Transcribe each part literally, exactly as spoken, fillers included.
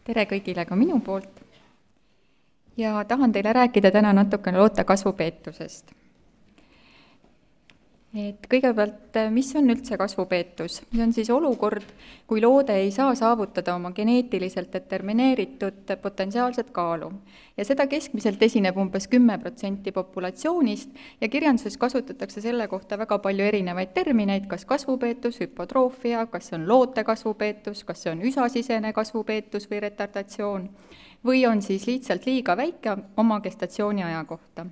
Tere kõigile ka minu poolt ja tahan teile rääkida täna natukene loote kasvupeetusest. Et kõigepealt, mis on üldse kasvupeetus? See on siis olukord, kui loode ei saa saavutada oma geneetiliselt determineeritud potentsiaalset kaalu. Ja seda keskmiselt esineb umbes kümme protsenti populatsioonist ja kirjanduses kasutatakse selle kohta väga palju erinevaid termineid, kas kasvupeetus, hüpotroofia, kas see on loote kasvupeetus, kas see on üsasisene kasvupeetus või retardatsioon, või on siis lihtsalt liiga väike oma gestatsiooni aja kohta.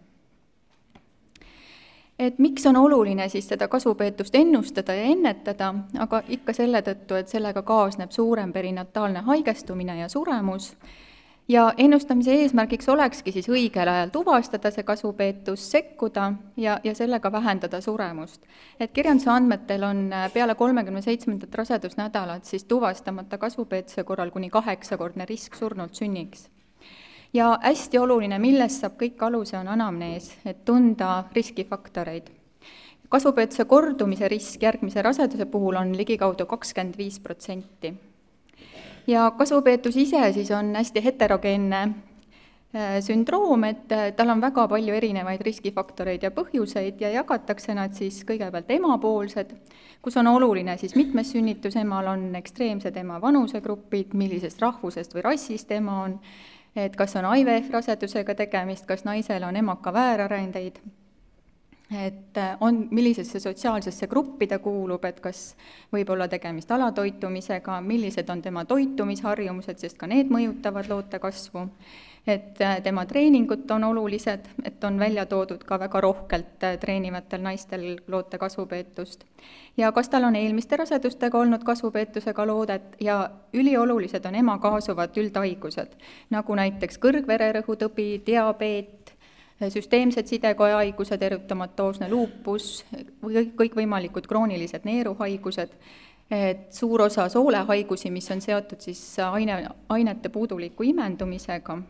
Et miks on oluline siis seda kasvupeetust ennustada ja ennetada, aga ikka selle tõttu, et sellega kaasneb suurem perinataalne haigestumine ja suremus. Ja ennustamise eesmärgiks olekski siis õigel ajal tuvastada see kasvupeetus, sekkuda ja, ja sellega vähendada suremust. Et kirjanduse andmetel on peale kolmekümne seitsmendat rasedusnädalat siis tuvastamata kasvupeetuse korral kuni kaheksakordne risk surnult sünniks. Ja hästi oluline, millest saab kõik aluse, on anamnees, et tunda riskifaktoreid. Kasvupeetuse kordumise risk järgmise raseduse puhul on ligikaudu kakskümmend viis protsenti. Ja kasvupeetus ise siis on hästi heterogeenne sündroom, et tal on väga palju erinevaid riskifaktoreid ja põhjuseid ja jagatakse nad siis kõigepealt emapoolsed, kus on oluline siis mitmes sünnitusemal on ekstreemsed ema vanusegrupid, millisest rahvusest või rassist ema on, et kas on I V F-rasedusega tegemist, kas naisel on emaka väärarendeid, et on, millisesse sotsiaalsesse gruppi ta kuulub, et kas võib olla tegemist alatoitumisega, millised on tema toitumisharjumused, sest ka need mõjutavad loote kasvu, et tema treeningud on olulised, et on välja toodud ka väga rohkelt treenivatel naistel loote kasvupeetust. Ja kas tal on eelmiste rasedustega olnud kasvupeetusega loodet ja üliolulised on ema kaasuvad üldhaigused, nagu näiteks kõrgvererõhutõbi, diabeet, süsteemsed sidekojahaigused, erutomatoosne luupus, kõikvõimalikud kroonilised neeruhaigused, et suur osa soolehaigusi, mis on seotud siis aine, ainete puuduliku imendumisega.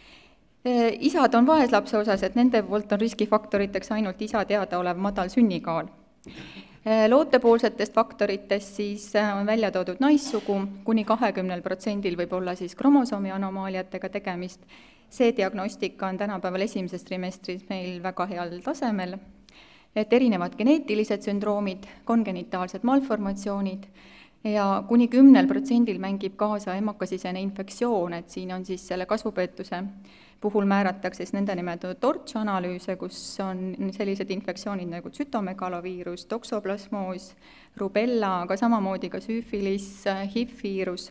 Isad on vaeslapse osas, et nende poolt on riskifaktoriteks ainult isa teadaolev madal sünnikaal. Lootepoolsetest faktoritest siis on välja toodud naissugu, kuni kahekümnel protsendil võib olla siis kromosoomi anomaaliatega tegemist. See diagnostika on tänapäeval esimeses trimestris meil väga heal tasemel, et erinevad geneetilised sündroomid, kongenitaalsed malformatsioonid ja kuni kümnel protsendil mängib kaasa emakasisene infektsioon, et siin on siis selle kasvupeetuse puhul määratakse nende nimetatud torch-analüüse, kus on sellised infektsioonid nagu tsütomegaloviirus, toksoplasmoos, rubella, aga samamoodi ka süüfilis, H I V-viirus.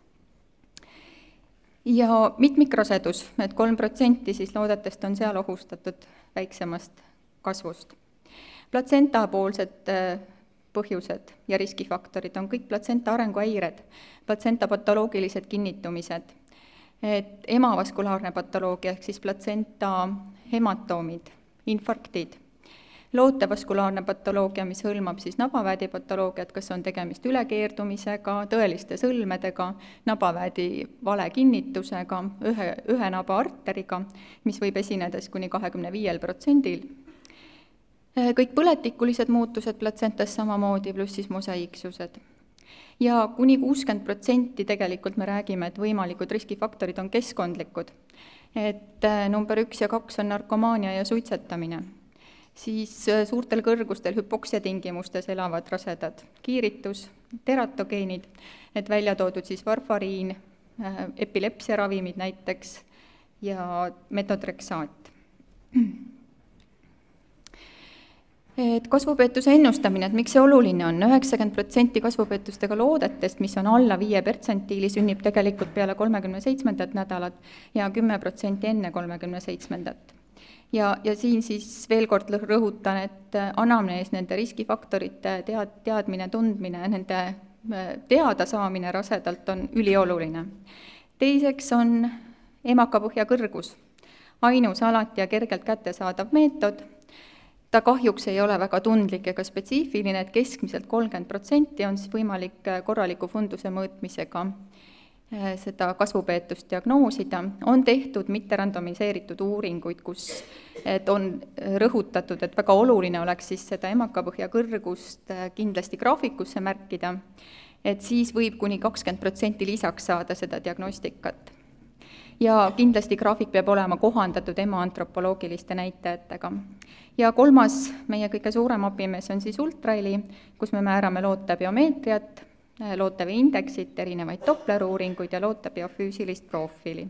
Ja mitmikrasedus, et kolm protsenti siis loodetest on seal ohustatud väiksemast kasvust. Platsentapoolsed põhjused ja riskifaktorid on kõik platsenta arenguhäired, platsenta patoloogilised kinnitumised, et emavaskulaarne patoloogia ehk siis platsenta hematoomid, infarktid, lootevaskulaarne patoloogia, mis hõlmab siis nabaväädi patoloogiat, kas on tegemist ülekeerdumisega, tõeliste sõlmedega, nabaväädi valekinnitusega, ühe, ühe naba arteriga, mis võib esinedes kuni kahekümne viiel protsendil. Kõik põletikulised muutused platsentas samamoodi, pluss siis mosaiiksused. Ja kuni kuuskümmend protsenti tegelikult me räägime, et võimalikud riskifaktorid on keskkondlikud. Et number üks ja kaks on narkomaania ja suitsetamine. Siis suurtel kõrgustel hüpoksia tingimustes elavad rasedad, kiiritus, teratogeenid, et välja toodud siis varfariin, epilepsiaravimid näiteks ja metodreksaat. Et kasvupeetuse ennustamine, et miks see oluline on, üheksakümmend protsenti kasvupeetustega loodetest, mis on alla viie pertsentiili, sünnib tegelikult peale kolmekümne seitsmendat nädalat ja kümme protsenti enne kolmekümne seitsmendat. Ja, ja siin siis veel kord rõhutan, et anamnees nende riskifaktorite tead, teadmine, tundmine, nende teada saamine rasedalt on ülioluline. Teiseks on emakapõhja kõrgus, ainus alati ja kergelt kättesaadav meetod. Ta kahjuks ei ole väga tundlik ega spetsiifiline, et keskmiselt kolmkümmend protsenti on siis võimalik korraliku funduse mõõtmisega seda kasvupeetust diagnoosida. On tehtud mitterandomiseeritud uuringuid, kus et on rõhutatud, et väga oluline oleks siis seda emakapõhja kõrgust kindlasti graafikusse märkida et siis võib kuni kakskümmend protsenti lisaks saada seda diagnostikat. Ja kindlasti graafik peab olema kohandatud ema antropoloogiliste näitajatega. Ja kolmas meie kõige suurem abimees on siis ultraheli, kus me määrame loote biomeetriat, loote indeksit, erinevaid Doppler-uuringuid ja loote biofüüsilist profiili.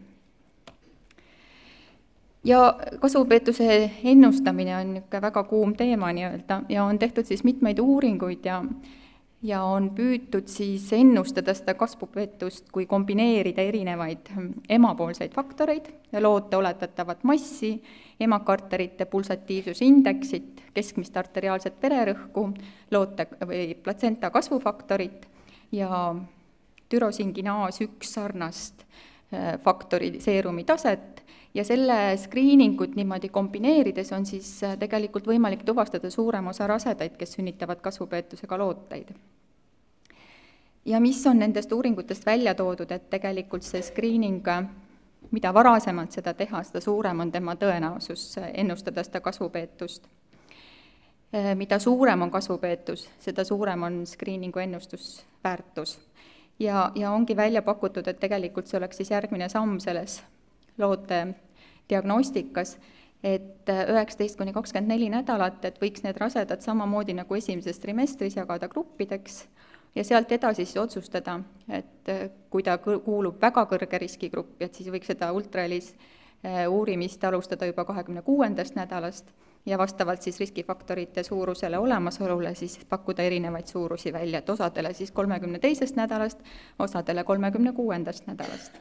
Ja kasvupeetuse ennustamine on niisugune väga kuum teema nii-öelda ja on tehtud siis mitmeid uuringuid ja ja on püütud siis ennustada seda kasvupeetust, kui kombineerida erinevaid emapoolseid faktoreid, loote oletatavat massi, emakarterite pulsatiivsusindeksit, keskmist arteriaalset vererõhku, loote või platsenta kasvufaktorit ja türosinginaas üks sarnast faktori seerumi taset ja selle screeningut niimoodi kombineerides on siis tegelikult võimalik tuvastada suurem osa rasedaid, kes sünnitavad kasvupeetusega looteid. Ja mis on nendest uuringutest välja toodud, et tegelikult see screening, mida varasemalt seda teha, seda suurem on tema tõenäosus ennustada seda kasvupeetust. Mida suurem on kasvupeetus, seda suurem on screeningu ennustusväärtus. Ja, ja ongi välja pakutud, et tegelikult see oleks siis järgmine samm selles loote diagnostikas, et üheksateist kuni kakskümmend neli nädalat, et võiks need rasedad samamoodi nagu esimeses trimestris jagada gruppideks ja sealt edasi siis otsustada, et kui ta kuulub väga kõrge riskigrupp, et siis võiks seda ultrahelis uurimist alustada juba kahekümne kuuendast nädalast ja vastavalt siis riskifaktorite suurusele olemasolule siis pakkuda erinevaid suurusi välja, et osadele siis kolmekümne teisest nädalast, osadele kolmekümne kuuendast nädalast.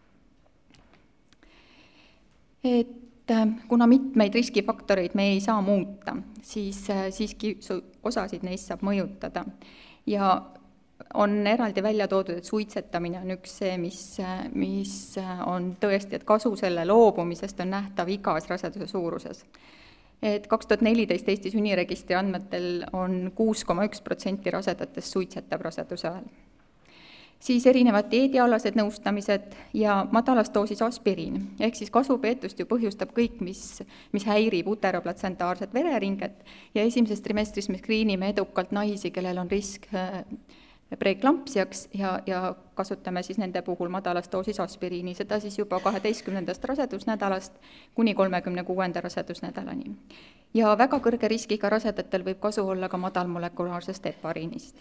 Et kuna mitmeid riskifaktoreid me ei saa muuta, siis siiski osasid neist saab mõjutada. Ja on eraldi välja toodud, et suitsetamine on üks see, mis, mis on tõesti, et kasu selle loobumisest on nähtav igas raseduse suuruses. Et kaks tuhat neliteist Eesti sünniregistri andmetel on kuus koma üks protsenti rasedatest suitsetab raseduse ajal. Siis erinevad dieedialased nõustamised ja madalas doosis aspiriin, ehk siis kasvupeetust ju põhjustab kõik, mis, mis häirib uteroplatsentaarset vereringet ja esimeses trimestris me skriinime edukalt naisi, kellel on risk preeklampsiaks ja, ja kasutame siis nende puhul madalas doosis aspiriini, seda siis juba kaheteistkümnendast rasedusnädalast kuni kolmekümne kuuenda rasedusnädalani. Ja väga kõrge riskiga rasedatel võib kasu olla ka madalmolekulaarsest hepariinist.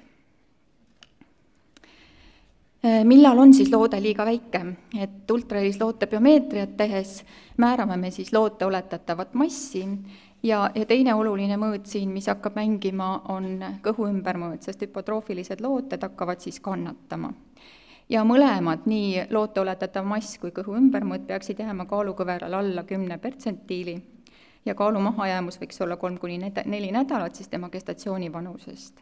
Millal on siis loode liiga väike? Et ultrahelis loote biomeetriat tehes määrame me siis loote oletatavat massi ja, ja teine oluline mõõt siin, mis hakkab mängima, on kõhu ümbermõõt, sest hüpotroofilised looted hakkavad siis kannatama. Ja mõlemad, nii loote oletatav mass kui kõhu ümbermõõt peaksid jääma kaalukõveral alla kümne pertsentiili ja kaalu mahajäämus võiks olla kolm kuni neli nädalat siis tema gestatsiooni vanusest.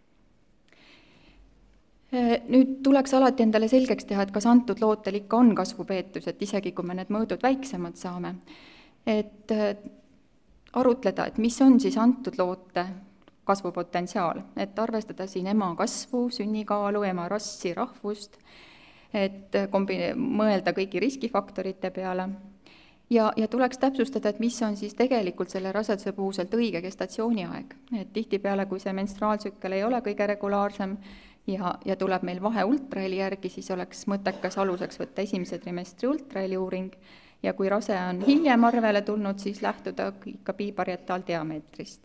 Nüüd tuleks alati endale selgeks teha, et kas antud lootel ikka on kasvupeetus, et isegi kui me need mõõdud väiksemad saame, et arutleda, et mis on siis antud loote kasvupotentsiaal, et arvestada siin ema kasvu, sünnikaalu, ema rassi, rahvust, et kombi- mõelda kõigi riskifaktorite peale ja, ja tuleks täpsustada, et mis on siis tegelikult selle raseduse puhuselt õige gestatsiooniaeg, et tihtipeale, kui see menstruaaltsükkel ei ole kõige regulaarsem, Ja, ja tuleb meil vahe ultraheli järgi, siis oleks mõttekas aluseks võtta esimese trimestri ultraheli uuring ja kui rase on hiljem arvele tulnud, siis lähtuda ikka biiparietaaldiameetrist.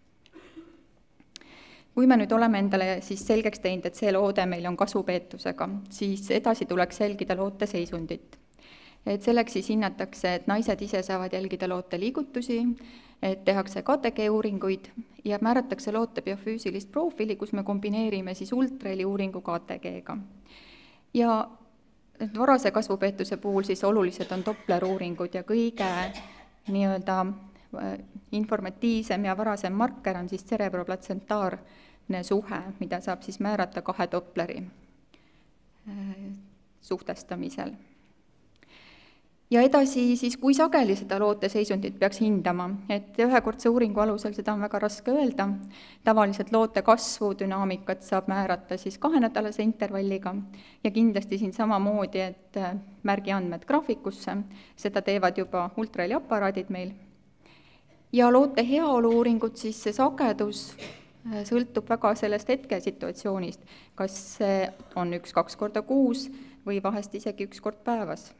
Kui me nüüd oleme endale siis selgeks teinud, et see loode meil on kasvupeetusega, siis edasi tuleks jälgida loote seisundit. Et selleks siis hinnatakse, et naised ise saavad jälgida loote liigutusi, et tehakse K T G uuringuid ja määratakse loote biofüüsilist profiili, kus me kombineerime siis ultraheli uuringu K T G-ga. Ja varase kasvupeetuse puhul siis olulised on Doppler uuringud ja kõige nii-öelda informatiivsem ja varasem marker on siis cerebroplatsentaarne suhe, mida saab siis määrata kahe Dopleri suhtestamisel. Ja edasi siis, kui sageli seda loote seisundit peaks hindama, et ühekordse uuringu alusel seda on väga raske öelda. Tavaliselt loote kasvu dünaamikat saab määrata siis kahenädalase intervalliga ja kindlasti siin samamoodi, et märgi andmed graafikusse, seda teevad juba ultraheliaparaadid meil. Ja loote heaolu uuringut siis see sagedus sõltub väga sellest hetkesituatsioonist, kas see on üks-kaks korda kuus või vahest isegi üks kord päevas.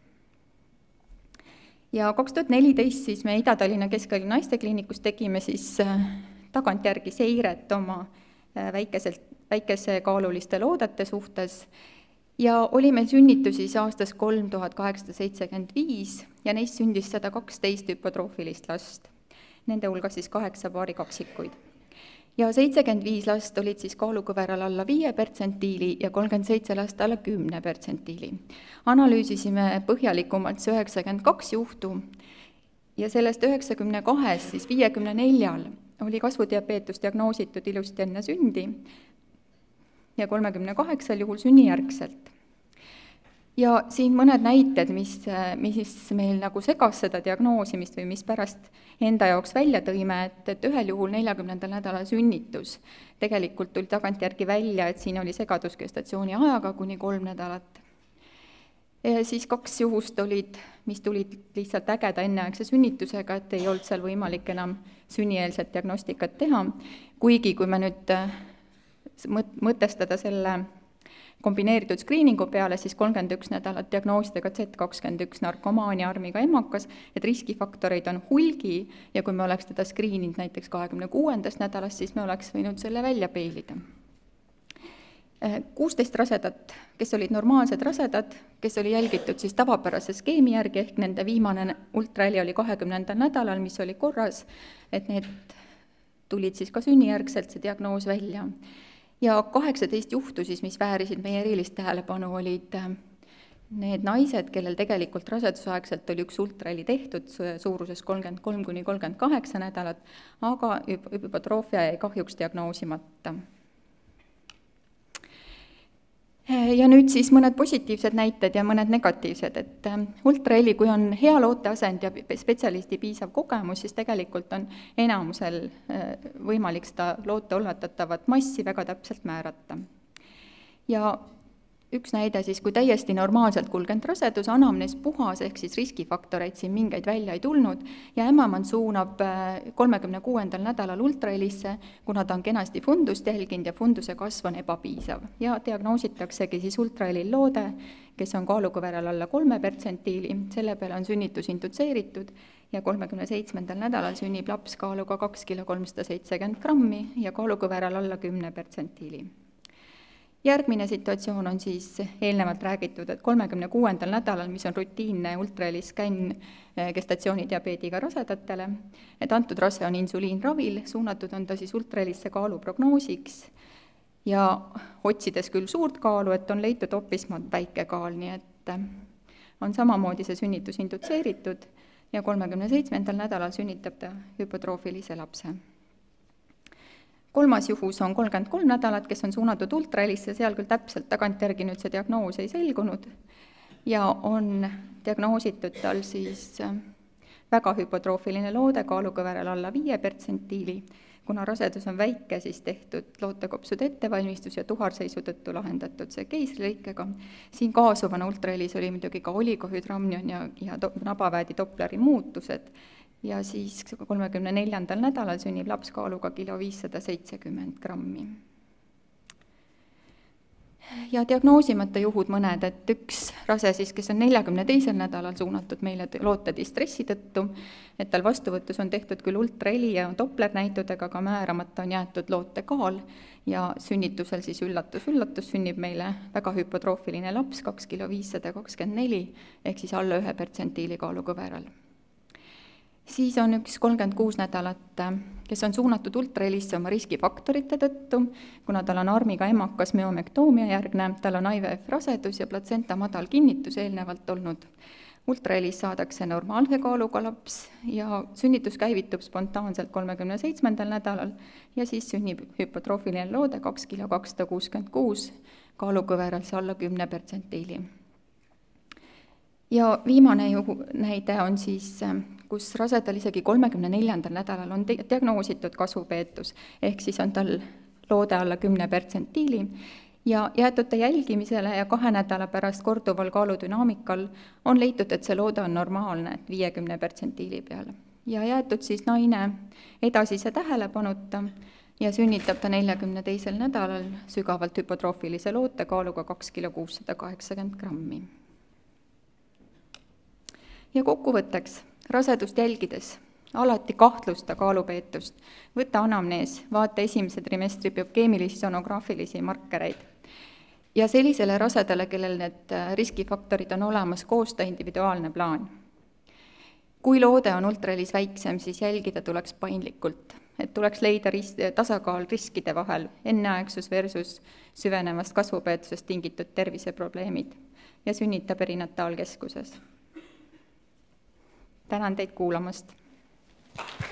Ja kaks tuhat neliteist siis me Ida-Tallinna Keskhaigla naistekliinikus tegime siis tagantjärgi seiret oma väikeselt, väikesekaaluliste loodete suhtes ja oli meil sünnitusi siis aastas kolm tuhat kaheksasada seitsekümmend viis ja neist sündis sada kaksteist hüpotroofilist last. Nende hulgas siis kaheksa paari kaksikuid. Ja seitsekümmend viis last olid siis kaalukõveral alla viie pertsentiili ja kolmkümmend seitse last alla kümne pertsentiili. Analüüsisime põhjalikumalt see üheksakümmend kaks juhtu ja sellest üheksakümne kahest siis viiekümne neljal oli kasvudiabeetus diagnoositud ilusti enne sündi ja kolmekümne kaheksal juhul sünnijärgselt. Ja siin mõned näited, mis, mis meil nagu segas seda diagnoosimist või mis pärast enda jaoks välja tõime, et, et ühel juhul neljakümnendal nädalal sünnitus. Tegelikult tuli tagantjärgi välja, et siin oli segadus gestatsiooni ajaga kuni kolm nädalat. Ja siis kaks juhust olid, mis tulid lihtsalt ägeda enneaegse sünnitusega, et ei olnud seal võimalik enam sünnieelset diagnostikat teha, kuigi kui me nüüd mõtestada selle kombineeritud skriiningu peale, siis kolmkümmend üks nädalat diagnoosidega Z kakskümmend üks narkomaania armiga emakas, et riskifaktoreid on hulgi ja kui me oleks teda skriininud näiteks kahekümne kuuendast nädalast, siis me oleks võinud selle välja peilida. kuusteist rasedat, kes olid normaalsed rasedad, kes oli jälgitud siis tavapärase skeemi järgi, ehk nende viimane ultraheli oli kahekümnendal nädalal, mis oli korras, et need tulid siis ka sünnijärgselt see diagnoos välja. Ja kaheksateist juhtu siis, mis väärisid meie erilist tähelepanu, olid need naised, kellel tegelikult rasedusaegselt oli üks ultraheli tehtud suuruses kolmkümmend kolm kuni kolmkümmend kaheksa nädalat, aga hüpotroofia jäi kahjuks diagnoosimata. Ja nüüd siis mõned positiivsed näited ja mõned negatiivsed, et ultraheli, kui on hea looteasend ja spetsialisti piisav kogemus, siis tegelikult on enamusel võimalik seda loote ullatatavat massi väga täpselt määrata. Ja üks näide siis, kui täiesti normaalselt kulgenud rasedus, anamnees puhas, ehk siis riskifaktoreid siin mingeid välja ei tulnud ja ämmaemand suunab kolmekümne kuuendal nädalal ultrahelisse, kuna ta on kenasti fundust jälginud ja funduse kasv on ebapiisav. Ja diagnoositaksegi siis ultrahelil loode, kes on kaalukõveral alla kolme pertsentiili, selle peale on sünnitus indutseeritud ja kolmekümne seitsmendal nädalal sünnib laps kaaluga kaks kilo kolmsada seitsekümmend grammi ja kaalukõveral alla kümne pertsentiili. Järgmine situatsioon on siis eelnevalt räägitud, et kolmekümne kuuendal nädalal, mis on rutiinne ultrahelisskänn gestatsioonidiabeediga rasedatele, et antud rase on insuliinravil, suunatud on ta siis ultrahelisse kaaluprognoosiks ja otsides küll suurt kaalu, et on leitud hoopis väike kaal, nii et on samamoodi see sünnitus indutseeritud ja kolmekümne seitsmendal nädalal sünnitab ta hüpotroofilise lapse. Kolmas juhus on kolmkümmend kolm nädalat, kes on suunatud ultrahelisse, seal küll täpselt tagantjärgi nüüd see diagnoos ei selgunud ja on diagnoositud tal siis väga hüpotroofiline loode kaalukõveral alla viie pertsentiili. Kuna rasedus on väike, siis tehtud lootekopsude ettevalmistus ja tuharseisu tõttu lahendatud see keisrilõikega. Siin kaasuvana ultrahelis oli muidugi ka oligohüdramnion ja, ja do, nabaväedi Dopleri muutused. Ja siis kolmekümne neljandal nädalal sünnib laps kaaluga kilo viissada seitsekümmend grammi. Ja diagnoosimata juhud mõned, et üks rase siis, kes on neljakümne teisel nädalal suunatud meile loote distressi tõttu, et tal vastuvõtus on tehtud küll ultraheli ja Doppler näitudega, aga määramata on jäetud loote kaal ja sünnitusel siis üllatus, üllatus sünnib meile väga hüpotroofiline laps, kaks kilo viissada kakskümmend neli, ehk siis alla ühe pertsentiili kaalukõveral. Siis on üks kolmkümmend kuus nädalat, kes on suunatud ultrahelisse oma riskifaktorite tõttu, kuna tal on armiga emakas müomektoomia järgne, tal on I V F rasedus ja platsenta madal kinnitus eelnevalt olnud. Ultrahelis saadakse normaalse kaaluga laps ja sünnitus käivitub spontaanselt kolmekümne seitsmendal nädalal ja siis sünnib hüpotroofiline loode kaks kilo kakssada kuuskümmend kuus, kaalukõveral see alla kümne pertsentiili. Ja viimane juhu näide on siis, kus rasedal isegi kolmekümne neljandal nädalal on diagnoositud kasvupeetus, ehk siis on tal loode alla kümne pertsentiili ja jäetud ta jälgimisele ja kahe nädala pärast korduval kaaludünaamikal on leitud, et see loode on normaalne, et viiekümne pertsentiili peal. Ja jäetud siis naine edasise tähelepanuta ja sünnitab ta neljakümne teisel nädalal sügavalt hüpotroofilise loote kaaluga kaks kilo kuussada kaheksakümmend grammi. Ja kokkuvõtteks, rasedust jälgides alati kahtlusta kaalupeetust, võta anamnees, vaata esimese trimestri biokeemilisi sonograafilisi markereid ja sellisele rasedale, kellel need riskifaktorid on olemas, koosta individuaalne plaan. Kui loode on ultrahelis väiksem, siis jälgida tuleks paindlikult, et tuleks leida ris- tasakaal riskide vahel, enneaegsus versus süvenevast kasvupeetusest tingitud terviseprobleemid ja sünnita perinataalkeskuses. Tänan teid kuulamast!